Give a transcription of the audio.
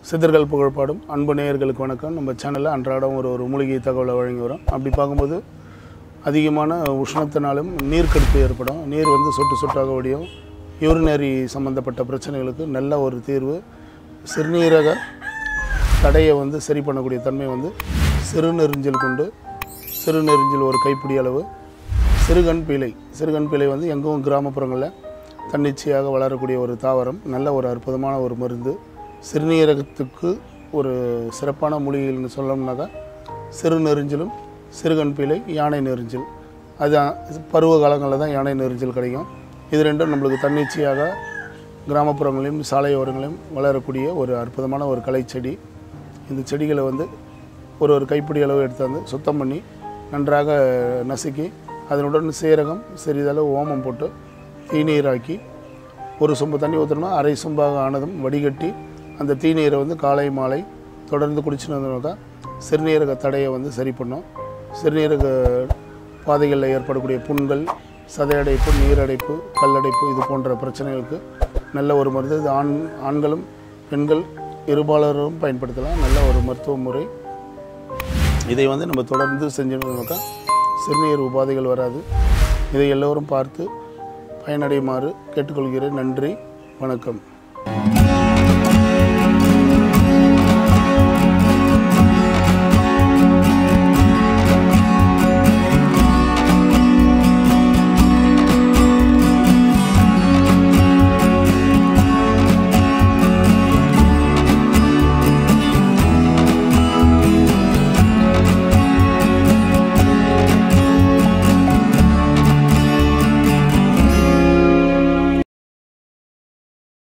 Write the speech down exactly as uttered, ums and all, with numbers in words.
சித்தர்கள் புகழ்பாடும் அன்பு நேயர்களுக்கு வணக்கம். நம்ம சேனலில் அன்றாடம் ஒரு ஒரு மூலிகை தகவலை வழங்கி வரோம். அப்படி பார்க்கும்போது அதிகமான உஷ்ணத்தினாலும் நீர் கடுப்பு ஏற்படும். நீர் வந்து சொட்டு சொட்டாக வடியும். யூரினரி சம்மந்தப்பட்ட பிரச்சனைகளுக்கு நல்ல ஒரு தீர்வு. சிறுநீரக தடையை வந்து சரி பண்ணக்கூடிய தன்மை வந்து சிறுநெறிஞ்சல் கொண்டு, சிறுநெறிஞ்சல் ஒரு கைப்பிடி அளவு, சிறுகண் பீலை சிறுகண் பீலை வந்து எங்கும் கிராமப்புறங்களில் தன்னிச்சையாக வளரக்கூடிய ஒரு தாவரம். நல்ல ஒரு அற்புதமான ஒரு மருந்து. சிறுநீரகத்துக்கு ஒரு சிறப்பான மூலிகைகள்னு சொல்லணும்னாக்கா சிறுநெறிஞ்சலும் சிறுகண் பீலை, யானை நெறிஞ்சல். அது பருவ காலங்களில் தான் யானை நெறிஞ்சல் கிடைக்கும். இது ரெண்டும் நம்மளுக்கு தன்னிச்சையாக கிராமப்புறங்களையும் சாலையோரங்களையும் வளரக்கூடிய ஒரு அற்புதமான ஒரு கலைச்செடி. இந்த செடிகளை வந்து ஒரு ஒரு கைப்பிடி அளவு எடுத்தாந்து சுத்தம் பண்ணி நன்றாக நசுக்கி அதனுடன் சீரகம் சிறிதளவு ஓமம் போட்டு தீநீராக்கி ஒரு சொம்பு தண்ணி ஊற்றணும்னா அரை சொம்பாக ஆனதும் வடிகட்டி அந்த தீநீரை வந்து காலை மாலை தொடர்ந்து குடிச்சுனதுனாக்கா சிறுநீரக தடையை வந்து சரி பண்ணும். சிறுநீரக பாதைகளில் ஏற்படக்கூடிய புண்கள், சதையடைப்பு, நீரடைப்பு, கல்லடைப்பு இது போன்ற பிரச்சனைகளுக்கு நல்ல ஒரு மருந்து. இது ஆண் ஆண்களும் பெண்கள் இருபாலரும் பயன்படுத்தலாம். நல்ல ஒரு மருத்துவ முறை. இதை வந்து நம்ம தொடர்ந்து செஞ்சோம்னாக்கா சிறுநீர் உபாதைகள் வராது. இதை எல்லோரும் பார்த்து பயனடையுமாறு கேட்டுக்கொள்கிறேன். நன்றி, வணக்கம்.